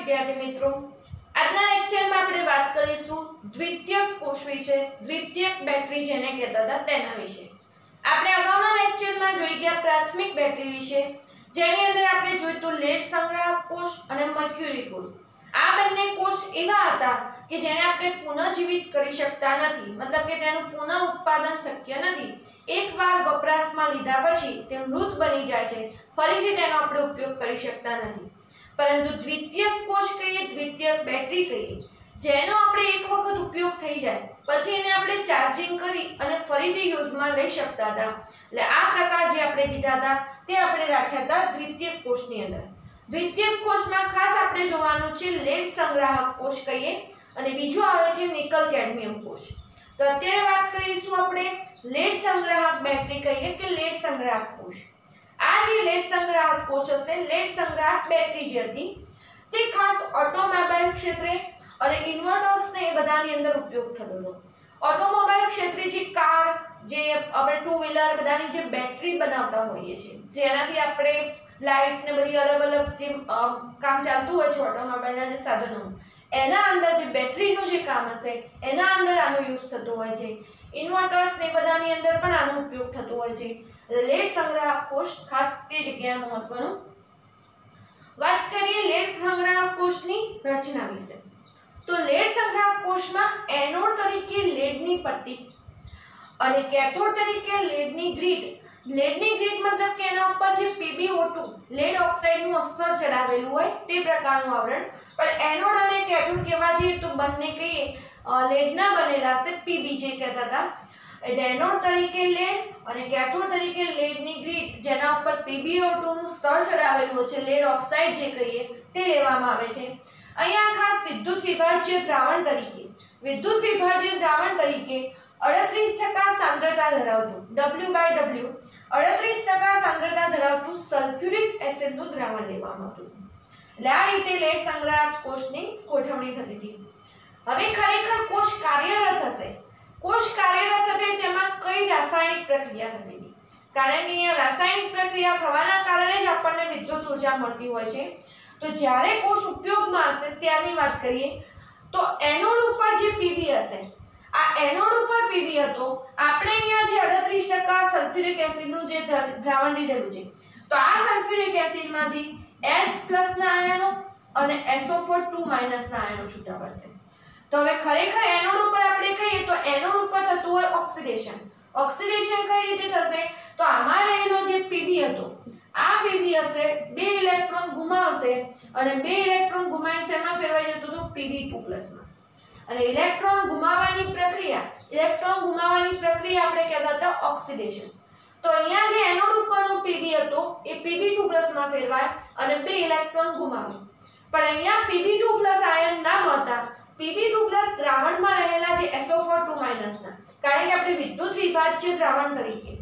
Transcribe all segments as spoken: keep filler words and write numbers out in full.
विद्यार्थी मित्रों, આજના લેક્ચરમાં આપણે વાત કરીશું દ્વિતીયક કોષ વિશે, દ્વિતીયક બેટરી જેને કહેતા હતા તેના વિશે। આપણે અગાઉના લેક્ચરમાં જોઈ ગયા પ્રાથમિક બેટરી વિશે, જેની અંદર આપણે જોયું તો લેડ સંગ્રાહક કોષ અને મર્ક્યુરી કોષ। આ બંને કોષ એવા હતા કે જેને આપણે પુનઃજીવિત કરી શકતા નથી, મતલબ કે તેનું પુનઃ ઉત્પાદન શક્ય નથી। એકવાર વપરાશમાં લીધા પછી તે મૃત બની જાય છે, ફરીથી તેનો આપણે ઉપયોગ કરી શકતા નથી। પરંતુ દ્વિતીયક કોષ કહીએ, દ્વિતીયક બેટરી કહીએ, જેનો આપણે એક વખત ઉપયોગ થઈ જાય પછી એને આપણે ચાર્જિંગ કરી અને ફરીથી યુઝમાં લઈ શકતા હતા। એટલે આ પ્રકાર જે આપણે કીધા હતા તે આપણે રાખ્યા હતા દ્વિતીયક કોષની અંદર। દ્વિતીયક કોષમાં ખાસ આપણે જોવાનું છે લેડ સંગ્રાહક કોષ કહીએ અને બીજું આવે છે નિકલ કેડમિયમ કોષ। તો અત્યારે વાત કરીશું આપણે લેડ સંગ્રાહક બેટરી કહીએ કે લેડ સંગ્રાહક કોષ। આ જે લેડ સંગ્રાહક કોષ હશે, લેડ સંગ્રાહક બેટરી જે હતી તે ખાસ ઓટોમોબાઈલ ક્ષેત્રે અને ઇન્વર્ટર્સ ને એ બધાની અંદર ઉપયોગ થતો હતો। ઓટોમોબાઈલ ક્ષેત્રે જે કાર, જે આપણે ટુ વ્હીલર બધાની જે બેટરી બનાવતા હોઈએ છે, જેનાથી આપણે લાઇટ ને બધી અલગ અલગ જે કામ ચાલતું હોય છે ઓટોમોબાઈલના જે સાધનો, એના અંદર જે બેટરીનું જે કામ હશે એના અંદર આનો યુઝ થતો હોય છે। ઇન્વર્ટર્સ ને બધાની અંદર પણ આનો ઉપયોગ થતો હોય છે। લેડ સંગ્રાહક કોષ ખાસ તે જગ્યાએ મહત્વનું। વાત કરીએ લેડ સંગ્રાહક કોષની રચના વિશે, તો લેડ સંગ્રાહક કોષમાં એનોડ તરીકે લેડની પટ્ટી અને કેથોડ તરીકે લેડની ગ્રીડ। લેડની ગ્રીડ મતલબ કે એના ઉપર જે પી બી ઓ ટુ લેડ ઓક્સાઇડનું અસ્તર ચડાવેલું હોય તે પ્રકારનું આવરણ। પણ એનોડ અને કેથોડ કહેવા જઈએ તો બંને કહીએ લેડના બનેલા છે, પી બી જે કહેતા હતા। એટલે એનોડ તરીકે લેડ અને કેથોડ તરીકે લેડની ગ્રીડ, જેના ઉપર પી બી ઓ ટુ નું સ્તર ચડાવેલું છે, લેડ ઓક્સાઇડ જે કહીએ તે લેવામાં આવે છે। અહીંયા ખાસ વિદ્યુત વિભાજ્ય દ્રાવણ તરીકે વિદ્યુત વિભાજ્ય દ્રાવણ તરીકે અડત્રીસ ટકા સાંદ્રતા ધરાવતું ડબલ્યુ બાય ડબલ્યુ અડત્રીસ ટકા સાંદ્રતા ધરાવતું સલ્ફ્યુરિક એસિડનું દ્રાવણ લેવામાં આવતું। એટલે આ રીતે લેડ સંગ્રાહક કોષની ગોઠવણી થતી હતી। હવે ખરેખર કોષ કાર્યરત હશે, કોષ કાર્યરત હશે તેમાં કઈ રાસાયણિક પ્રક્રિયા થતી હતી, કારણ કે અહીંયા રાસાયણિક પ્રક્રિયા થવાના કારણે જ આપણને વિદ્યુત ઉર્જા મળતી હોય છે। તો જ્યારે કોષ ઉપયોગમાં હશે ત્યારની વાત કરીએ તો એનોડ ઉપર જે પી બી હશે, આ એનોડ ઉપર પી બી હતો, આપણે અહીંયા જે અડત્રીસ ટકા સલ્ફ્યુરિક એસિડનું જે દ્રાવણ લીધેલું છે, તો આ સલ્ફ્યુરિક એસિડમાંથી H+ ના આયનો અને S O four two minus ના આયનો છૂટા પડશે। તો હવે ખરેખર એનોડ ઉપર આપણે કહીએ તો એનોડ ઉપર થતું હોય ઓક્સિડેશન। ઓક્સિડેશન કઈ રીતે થશે, તો આમાં રહેલો જે પી બી હતો, આ પી બી હશે બે ઇલેક્ટ્રોન ગુમાવશે અને બે ઇલેક્ટ્રોન ગુમાવીને શેમાં ફેરવાઈ જતો તો પી બી ટુ પ્લસ માં। અને ઇલેક્ટ્રોન ગુમાવવાની પ્રક્રિયા ઇલેક્ટ્રોન ગુમાવવાની પ્રક્રિયા આપણે કહેતા હતા ઓક્સિડેશન। તો અહીંયા જે એનોડ ઉપરનો પી બી હતો એ પી બી ટુ પ્લસ માં ફેરવાય અને બે ઇલેક્ટ્રોન ગુમાવે। પણ અહીંયા P B two plus ion ના મળતા પી બી ટુ પ્લસ દ્રાવણમાં રહેલા જે S O four two minus ના, કારણ કે આપણે વિદ્યુત વિભાજ્ય દ્રાવણ તરીકે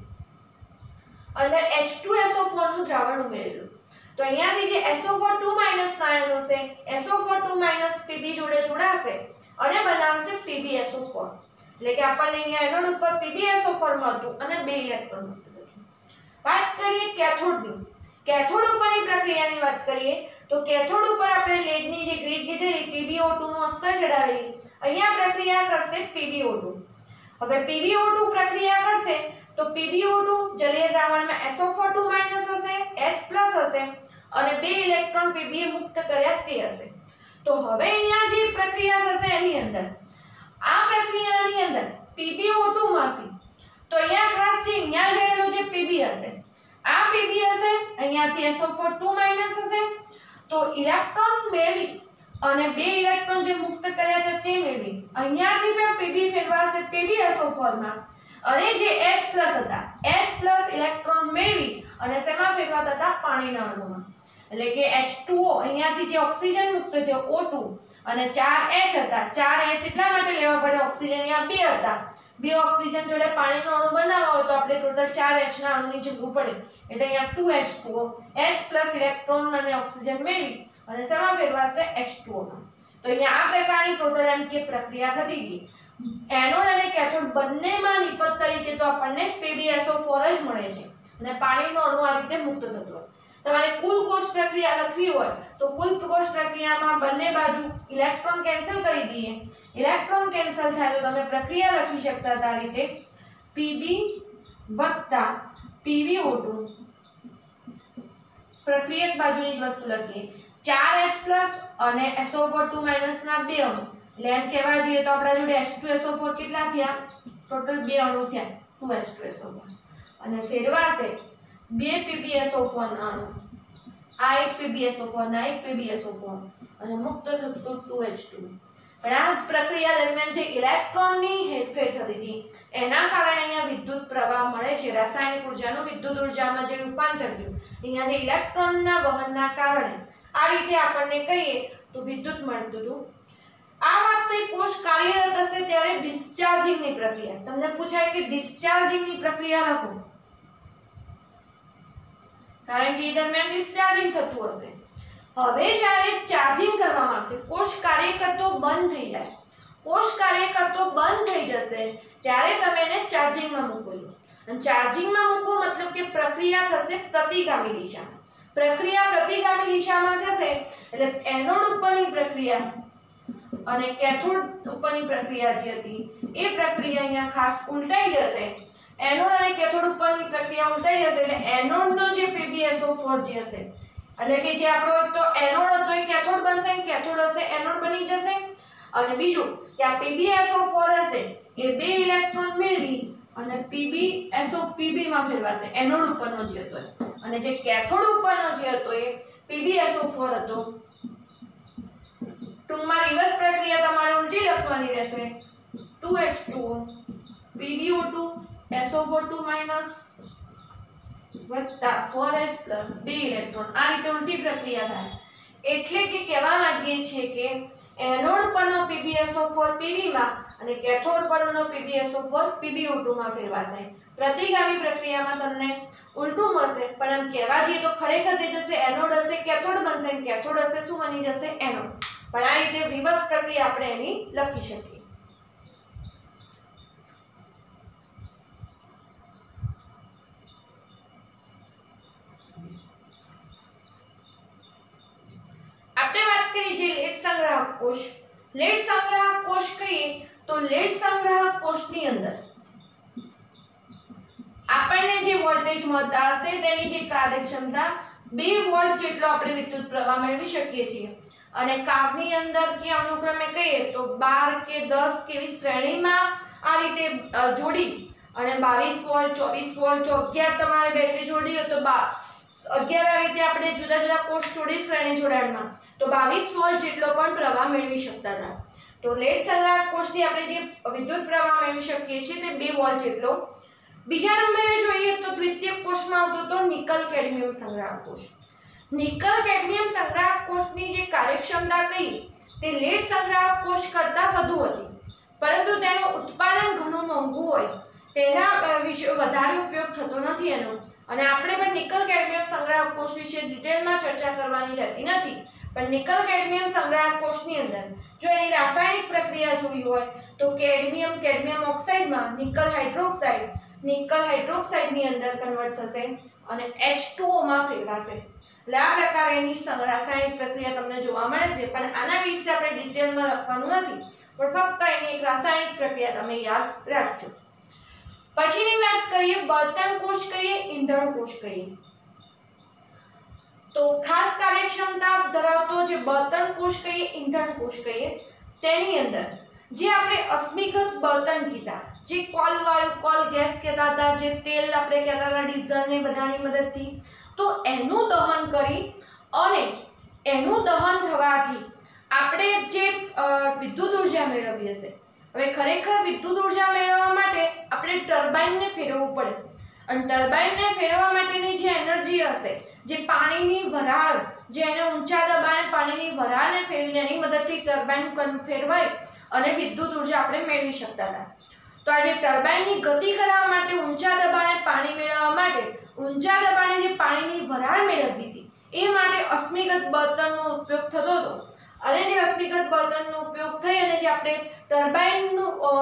અંદર H two S O four નું દ્રાવણ ઉમેરેલું, તો અહીંયાથી જે S O four two minus ના આયનો છે S O four two minus P B જોડે જોડાશે અને બનાવશે પી બી એસ ઓ ફોર। એટલે કે આપણને અહીંયા એનોડ ઉપર પી બી એસ ઓ ફોર મળતું અને બે ઇલેક્ટ્રોન મળતું। વાત કરીએ કેથોડની, કેથોડ ઉપરની પ્રક્રિયાની વાત કરીએ તો કેથોડ ઉપર આપણે લેડની જે ગ્રીડ લીધેલી પી બી ઓ ટુ નું અસ્તર ચડાવેલી, અહીંયા પ્રક્રિયા કરશે પી બી ઓ ટુ। હવે પી બી ઓ ટુ પ્રક્રિયા કરશે તો પી બી ઓ ટુ જલીય દ્રાવણમાં S O four two minus હશે, H+ હશે અને બે ઇલેક્ટ્રોન પી બી મુક્ત કર્યા તે હશે। તો હવે અહીંયા જે પ્રક્રિયા થશે એની અંદર આ પ્રક્રિયાની અંદર પી બી ઓ ટુ માંથી તો અહીંયા ખાસ જે અહીંયા રહેલો જે પી બી હશે, આ પી બી હશે, અહીંયાથી S O four two minus હશે, તો ઇલેક્ટ્રોન મેળવી અને બે ઇલેક્ટ્રોન જે મુક્ત કર્યા હતા તે મેળવી અહીંયાથી પણ પી બી ફેરવાશે પી બી એસ ઓ ફોર માં અને જે H+ હતા H+ ઇલેક્ટ્રોન મેળવી અને શેમાં ફેરવાતા હતા પાણીના અણુમાં। એટલે કે એચ ટુ ઓ અહીંયાથી જે ઓક્સિજન મુક્ત થયો ઓ ટુ અને ચાર H હતા, ચાર H એટલા માટે લેવા પડે ઓક્સિજન અહીંયા બે હતા, બે ઓક્સિજન જોડે પાણીનો અણુ બનાવવો હોય તો આપણે ટોટલ ચાર H ના અણુની જરૂર પડે, એટલે અહીંયા two H two O H+ electron અને ઓક્સિજન મેળવી અને શેમાં ફેરવાશે એચ ટુ ઓ માં। તો અહીંયા આ પ્રકારની ટોટલ એમ કે પ્રક્રિયા થતી હતી। એનોડ અને કેથોડ બંનેમાં નિપજ તરીકે તો આપણને પી બી એસ ઓ ફોર જ મળે છે અને પાણીનો અણુ આ રીતે મુક્ત થતો હોય। તમારે કુલ કોષ પ્રક્રિયા લખવી હોય તો કુલ કોષ પ્રક્રિયામાં બંને બાજુ ઇલેક્ટ્રોન કેન્સલ કરી દઈએ. ઇલેક્ટ્રોન કેન્સલ થાય તો તમે પ્રક્રિયા લખી શકતા હતા આ રીતે Pb વત્તા P b O ટુ પ્રક્રિયક બાજુની જ વસ્તુ લખીએ ચાર H પ્લસ અને S O four two minus ના બે અણુ એટલે એમ કહેવા જઈએ તો આપણા જોડે H two S O four કેટલા થયા ટોટલ બે અણુ થયા two H two S O four અને ફેરવાશે બે P b S O four ના અણુ આ એક P b S O four ના એક P b S O four અને મુક્ત થતું two H two પણ આ પ્રક્રિયા દરમિયાન જે ઇલેક્ટ્રોનની હેરફેર થતી હતી એના કારણે અહીંયા વિદ્યુત પ્રવાહ મળે છે. રાસાયણિક ઉર્જાનું વિદ્યુત ઉર્જામાં જે રૂપાંતર થયું અહીંયા જે ઇલેક્ટ્રોનના વહનના કારણે આ રીતે આપણને કહીએ તો વિદ્યુત મળતું હતું. આ વખતે કોષ કાર્યરત હશે ત્યારે ડિસ્ચાર્જિંગની પ્રક્રિયા તમને પૂછાય કે ડિસ્ચાર્જિંગની પ્રક્રિયા લખો કારણ કે એ દરમિયાન ડિસ્ચાર્જિંગ થતું હશે. હવે જ્યારે ચાર્જિંગ કરવામાં આવશે કોષ કાર્ય કરતો બંધ થઈ જાય કોષ કાર્ય કરતો બંધ થઈ જશે ત્યારે તમે એને ચાર્જિંગમાં મૂકો છો અને ચાર્જિંગમાં મૂકો મતલબ કે પ્રક્રિયા થશે પ્રતિગામી દિશામાં. પ્રક્રિયા પ્રતિગામી દિશામાં થશે એટલે એનોડ ઉપરની પ્રક્રિયા અને કેથોડ ઉપરની પ્રક્રિયા જે હતી એ પ્રક્રિયા અહીંયા ખાસ ઉલટાઈ જશે. એનોડ અને કેથોડ ઉપરની પ્રક્રિયા ઉલટાઈ જશે એટલે એનોડનો જે P b S O four જે હશે એટલે કે જે આપણો એક તો એનોડ હતો એ કેથોડ બનશે અને કેથોડ હશે એનોડ બની જશે અને બીજું કે આ P b S O four હશે એ બે ઇલેક્ટ્રોન મેળવી અને P b S O P b માં ફેરવાશે એનોડ ઉપરનો જે હતો અને જે કેથોડ ઉપરનો જે હતો એ P b S O four હતો. ટૂંકમાં રિવર્સ પ્રક્રિયા તમારે ઉલટી લખવાની રહેશે two H two O P b O two S O four two minus વત્તા four H plus બે ઇલેક્ટ્રોન આ રીતે ઉલટી પ્રક્રિયા થાય એટલે કે કહેવા માંગીએ છીએ કે એનોડ પરનો P b S O four P b માં અને કેથોડ પરનો P b S O four P b O two માં ફેરવાશે. પ્રતિગામી પ્રક્રિયામાં તમને ઉલટું મળશે પણ એમ કહેવા જઈએ તો ખરેખર તે જશે એનોડ હશે કેથોડ બનશે અને કેથોડ હશે શું બની જશે એનોડ પણ આ રીતે રિવર્સ પ્રક્રિયા આપણે એની લખી શકીએ. આપણે વાત કરી જે લેડ સંગ્રાહક કોષ લેડ સંગ્રાહક કોષ કહીએ તો લેડ સંગ્રાહક કોષની અંદર આપણને જે વોલ્ટેજ મળતા હશે તેની જે કાર્યક્ષમતા બે વોલ્ટ જેટલો આપણે વિદ્યુત પ્રવાહ મેળવી શકીએ છીએ અને કારની અંદર કે અનુક્રમે કહીએ તો બાર કે દસ કેવી શ્રેણીમાં આ રીતે જોડી અને બાવીસ વોલ્ટ ચોવીસ વોલ્ટ જો અગિયાર તમારે બેટરી જોડી હોય તો અગિયાર આ રીતે આપણે જુદા જુદા કોષ જોડી શ્રેણી જોડાણમાં તો બાવીસ વોલ્ટ જેટલો પણ પ્રવાહ મેળવી શકતા હતા. તો લેડ સંગ્રાહક કોષથી આપણે જે વિદ્યુત પ્રવાહ મેળવી શકીએ છીએ તે બે વોલ્ટ જેટલો. બીજા નંબરે જોઈએ તો દ્વિતીયક કોષમાં આવતો તો નિકલ કેડમિયમ સંગ્રાહક કોષ. નિકલ કેડમિયમ સંગ્રાહક કોષની જે કાર્યક્ષમતા કહી તે લેડ સંગ્રાહક કોષ કરતાં વધુ હતી પરંતુ તેનું ઉત્પાદન ઘણું મોંઘું હોય તેના વિશે વધારે ઉપયોગ થતો નથી એનો અને આપણે પણ નિકલ કેડમિયમ સંગ્રાહક કોષ વિશે ડિટેલમાં ચર્ચા કરવાની રહેતી નથી પણ નિકલ કેડમિયમ સંગ્રાહક કોષની અંદર જો એની રાસાયણિક પ્રક્રિયા જોઈ હોય તો કેડમિયમ કેડમિયમ ઓક્સાઇડમાં નિકલ હાઇડ્રોક્સાઇડ નિકલ હાઇડ્રોક્સાઇડની અંદર કન્વર્ટ થશે અને H two O માં ફેરવાશે. એટલે આ પ્રકારેની રાસાયણિક પ્રક્રિયા તમને જોવા મળે છે પણ આના વિશે આપણે ડિટેલમાં લખવાનું નથી પણ ફક્ત એની એક રાસાયણિક પ્રક્રિયા તમે યાદ રાખજો. પછીની વાત કરીએ બળતણ કોષ કહીએ ઈંધણ કોષ કહીએ તો ખાસ કાર્યક્ષમતા ધરાવતો જે બળતણ કોષ કહીએ ઈંધણ કોષ કહીએ તેની અંદર જે આપણે અશ્મિગત બળતણ કીધા જે કોલ વાયુ કોલ ગેસ કહેતા હતા જે તેલ આપણે કહેતા હતા ડીઝલ ને બધાની મદદથી તો એનું દહન કરી અને એનું દહન થવાથી આપણે જે વિદ્યુત ઉર્જા મેળવી હશે. હવે ખરેખર વિદ્યુત ઉર્જા મેળવવા માટે આપણે ટર્બાઇનને ફેરવવું પડે અને ટર્બાઇનને ફેરવવા માટેની જે એનર્જી હશે જે પાણીની વરાળ જે એને ઊંચા દબાણે પાણીની વરાળને ફેરવીને એની મદદથી ટર્બાઇન ફેરવાય અને વિદ્યુત ઉર્જા આપણે મેળવી શકતા હતા. તો આ જે ટર્બાઇનની ગતિ કરાવવા માટે ઊંચા દબાણે પાણી મેળવવા માટે ઊંચા દબાણે જે પાણીની વરાળ મેળવવી હતી એ માટે અશ્મિગત બળતણનો ઉપયોગ થતો હતો અને જે અશ્મિગત બળતણનો ઉપયોગ થઈ અને જે આપણે ટર્બાઇનનું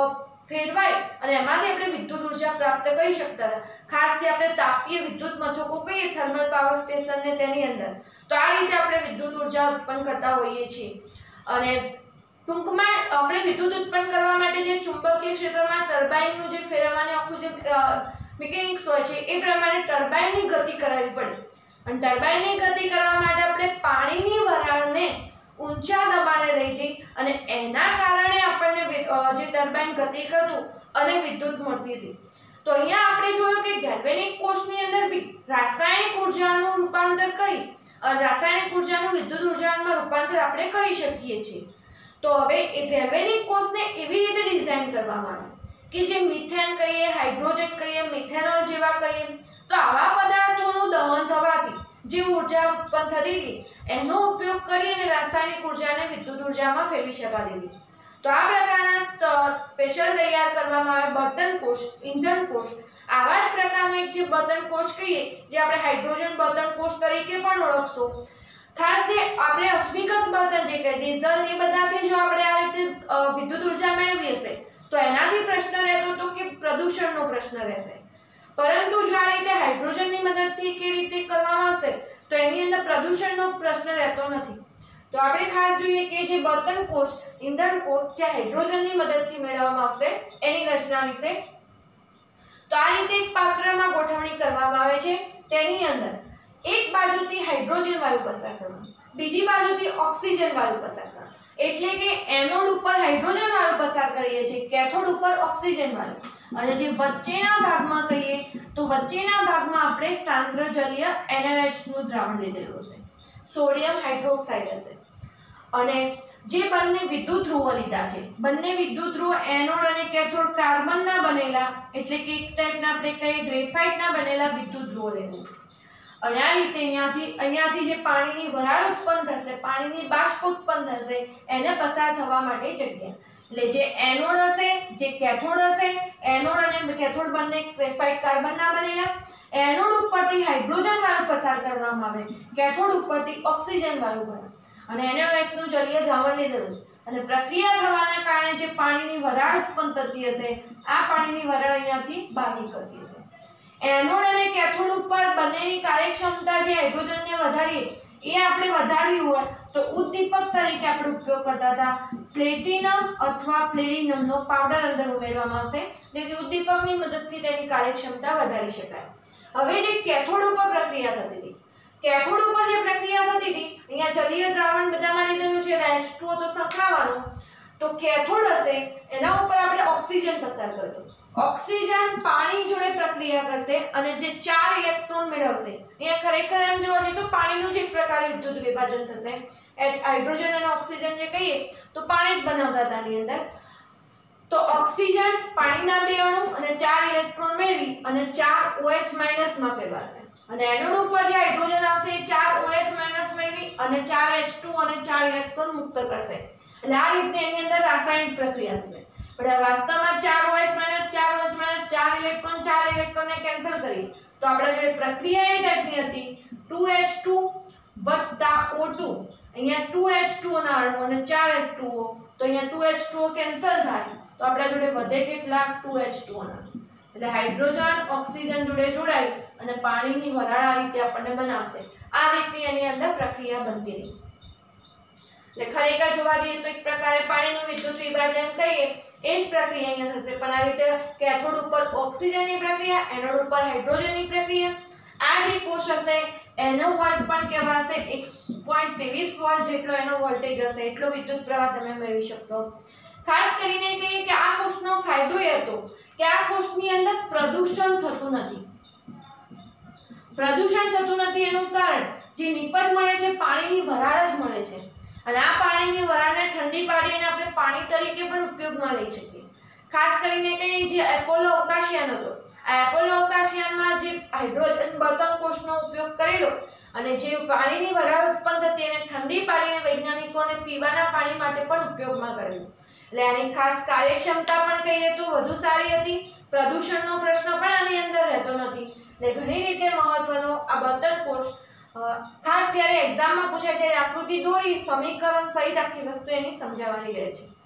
ફેરવાય અને એમાંથી આપણે વિદ્યુત ઉર્જા પ્રાપ્ત કરી શકતા હતા. ખાસ જે આપણે તાપીય વિદ્યુત મથકો કહીએ થર્મલ પાવર સ્ટેશન ને તેની અંદર, તો આ રીતે આપણે વિદ્યુત ઉર્જા ઉત્પન્ન કરતા હોઈએ છીએ. અને ટૂંકમાં આપણે વિદ્યુત ઉત્પન્ન કરવા માટે જે ચુંબકીય ક્ષેત્રમાં ટર્બાઇનનું જે ફેરવવાની આખું જે મિકેનિક્સ હોય છે એ પ્રમાણે ટર્બાઇનની ગતિ કરાવવી પડે. અને ટર્બાઇનની ગતિ કરવા માટે આપણે પાણીની વરાળને ઊંચા દબાણે લઈ જઈ અને એના કારણે આપણને જે ટર્બાઇન ગતિ કરતું અને વિદ્યુત મળતી હતી. તો અહીંયા આપણે જોયું કે ગેલ્વેનિક કોષની અંદર બી રાસાયણિક ઉર્જાનું રૂપાંતર કરી રાસાયણિક ઉર્જાનું વિદ્યુત ઉર્જામાં રૂપાંતર આપણે કરી શકીએ છીએ. તો હવે એ ગેલ્વેનિક કોષને એવી રીતે ડિઝાઇન કરવામાં આવે કે જે મિથેન કહીએ, હાઇડ્રોજન કહીએ, મિથેનોલ જેવા કહીએ, તો આવા પદાર્થોનું દહન થવાથી જે ઉર્જા ઉત્પન્ન થતી હતી એનો ઉપયોગ કરીને રાસાયણિક ઉર્જાને વિદ્યુત ઉર્જામાં ફેરવી શકાતી હતી. તો આ પ્રકારના સ્પેશિયલ તૈયાર કરવામાં આવે બળતણ કોષ, ઇંધણ કોષ. આવા જ પ્રકારનો એક જે બળતણ કોષ કહીએ જે આપણે હાઇડ્રોજન બળતણ કોષ તરીકે પણ ઓળખશો. ખાસ જે આપણે અશ્મિકૃત બળતણ જે કે ડીઝલ એ બધાથી જો આપણે આ રીતે વિદ્યુત ઉર્જા મેળવી હશે તો એનાથી પ્રશ્ન રહેતો હતો કે પ્રદૂષણનો પ્રશ્ન રહેશે. પરંતુ જો આ રીતે હાઇડ્રોજનની મદદથી કે રીતે કરવામાં આવશે તો એની અંદર પ્રદૂષણનો પ્રશ્ન રહેતો નથી. તો આપણે ખાસ જોઈએ કે જે બળતણ કોષ, ઇંધણ કોષ જે હાઇડ્રોજનની મદદથી મેળવવામાં આવશે એની રચના વિશે. તો આ રીતે એક પાત્રમાં ગોઠવણી કરવામાં આવે છે. તેની અંદર એક બાજુથી હાઇડ્રોજન વાયુ પસાર કરવાનો, બીજી બાજુથી ઓક્સિજન વાયુ પસાર કરવાનો. એટલે કે એનોડ ઉપર હાઇડ્રોજન વાયુ પસાર કરીએ છીએ, કેથોડ ઉપર ઓક્સિજન વાયુ. અને જે વચ્ચેના ભાગમાં કહીએ તો વચ્ચેના ભાગમાં આપણે સાંદ્ર જલીય એન એ એચ નું દ્રાવણ લીધેલું હશે, સોડિયમ હાઇડ્રોક્સાઇડ હશે. અને જે બંને વિદ્યુત ધ્રુવો લીધા છે, બંને વિદ્યુત ધ્રુવો એનોડ અને કેથોડ કાર્બનના બનેલા, એટલે કે એક ટાઈપના આપણે કહીએ ગ્રેફાઇટના બનેલા વિદ્યુત ધ્રુવો લેવું. અને આ રીતે અહીંયાથી અહીંયાથી જે પાણીની વરાળ ઉત્પન્ન થશે, પાણીની બાષ્પ ઉત્પન્ન થશે, એને પસાર થવા માટે જગ્યા. એટલે જે એનોડ હશે, જે કેથોડ હશે, એનોડ અને કેથોડ બંને ગ્રેફાઇટ કાર્બનના બનેલા. એનોડ ઉપરથી હાઇડ્રોજન વાયુ પસાર કરવામાં આવે, કેથોડ ઉપરથી ઓક્સિજન વાયુ બને. અને એનો એકનું જલીય દ્રાવણ લીધેલું છે. અને પ્રક્રિયા થવાના કારણે જે પાણીની વરાળ ઉત્પન્ન થતી હશે, આ પાણીની વરાળ અહીંયાથી બહાર નીકળતી હશે. એનોડ અને કેથોડ ઉપર બંનેની કાર્યક્ષમતા જે હાઇડ્રોજનને વધારીએ એ આપણે વધારવી હોય તો ઉદ્દીપક તરીકે આપણે ઉપયોગ કરતા હતા પ્લેટિનમ અથવા પ્લેટિનમનો પાવડર અંદર ઉમેરવામાં આવશે, જેથી ઉદ્દીપકની મદદથી તેની કાર્યક્ષમતા વધારી શકાય. હવે જે કેથોડ ઉપર પ્રક્રિયા થતી હતી, કેથોડ ઉપર જે પ્રક્રિયા થતી હતી, અહીંયા જલીય દ્રાવણ બધામાં લીધેલું છે, એચ ટુ ઓ તો સંકળાવવાનું. તો કેથોડ હશે એના ઉપર આપણે ઓક્સિજન પસાર કરતો. ઓક્સિજન પાણી જોડે પ્રક્રિયા કરશે અને જે ચાર ઇલેક્ટ્રોન મેળવશે. અહીંયા ખરેખર એમ જોવા જઈએ તો પાણીનું જ એક પ્રકારે વિદ્યુત વિભાજન થશે. હાઇડ્રોજન અને ઓક્સિજન જે કહીએ તો પાણી જ બનાવતા હતા આની અંદર. તો ઓક્સિજન પાણીના બે અણુ અને ચાર ઇલેક્ટ્રોન મેળવી અને ચાર OH માઈનસ માં ફેરવાશે. અને એનોડ ઉપર જે હાઇડ્રોજન આવશે એ ચાર OH માઈનસ મેળવી અને ચાર એચ ટુ અને ચાર ઇલેક્ટ્રોન મુક્ત કરશે. એટલે આ રીતે એની અંદર રાસાયણિક પ્રક્રિયા થશે. પણ વાસ્તવમાં ચાર OH માઈનસ ચાર OH માઈનસ ચાર ઇલેક્ટ્રોન ચાર ઇલેક્ટ્રોનને કેન્સલ કરી તો આપણા જોડે પ્રક્રિયા એ ટાઈપની હતી two H two O two. અહીંયા ટુ એચ ટુ ના અણુ અને ચાર એચ ટુ ઓ, તો અહીંયા two H two O cancel થાય તો આપણા જોડે વધે કેટલા ટુ એચ ટુ ના. એટલે હાઇડ્રોજન ઓક્સિજન જોડે જોડાઈ અને પાણીની વરાળ આ રીતે આપણને બનાવશે. આ રીતે એની અંદર પ્રક્રિયા બનતી રહી. એટલે ખરેખર જોવા જઈએ તો એક પ્રકારે પાણીનું વિદ્યુત વિભાજન કહીએ એ જ પ્રક્રિયા અહીંયા થશે. પણ આ રીતે કેથોડ ઉપર ઓક્સિજનની પ્રક્રિયા, એનોડ ઉપર હાઇડ્રોજનની પ્રક્રિયા. આ જે કોષ હશે એનો વોલ્ટ પણ કહેવાશે એક પોઈન્ટ ત્રેવીસ વોલ્ટ જેટલો એનો વોલ્ટેજ હશે, એટલો વિદ્યુત પ્રવાહ તમે મેળવી શકશો. ખાસ કરીને કહીએ કે આ કોષનો ફાયદો એ હતો કે આ કોષની અંદર પ્રદૂષણ થતું નથી. પ્રદૂષણ થતું નથી એનું કારણ જે નિપજ મળે છે પાણીની વરાળ જ મળે છે. અને આ પાણીની વરાળને ઠંડી પાડીને આપણે પાણી તરીકે પણ ઉપયોગમાં લઈ શકીએ. ખાસ કરીને કહીએ જે એપોલો અવકાશયાન હતો, આ એપોલો અવકાશયાનમાં જે હાઇડ્રોજન બળતણ કોષનો ઉપયોગ કરેલો અને જે પાણીની વરાળ ઉત્પન્ન થતી એને ઠંડી પાડીને વૈજ્ઞાનિકોને પીવાના પાણી માટે પણ ઉપયોગમાં કરેલું. એટલે આની ખાસ કાર્યક્ષમતા પણ કહીએ તો વધુ સારી હતી. પ્રદૂષણનો પ્રશ્ન પણ આની અંદર રહેતો નથી. એટલે ઘણી રીતે મહત્વનો આ બળતણ કોષ. ખાસ જ્યારે એક્ઝામમાં પૂછાય ત્યારે આકૃતિ દોરી સમીકરણ સહિત આખી વસ્તુ એની સમજાવવાની રહે છે.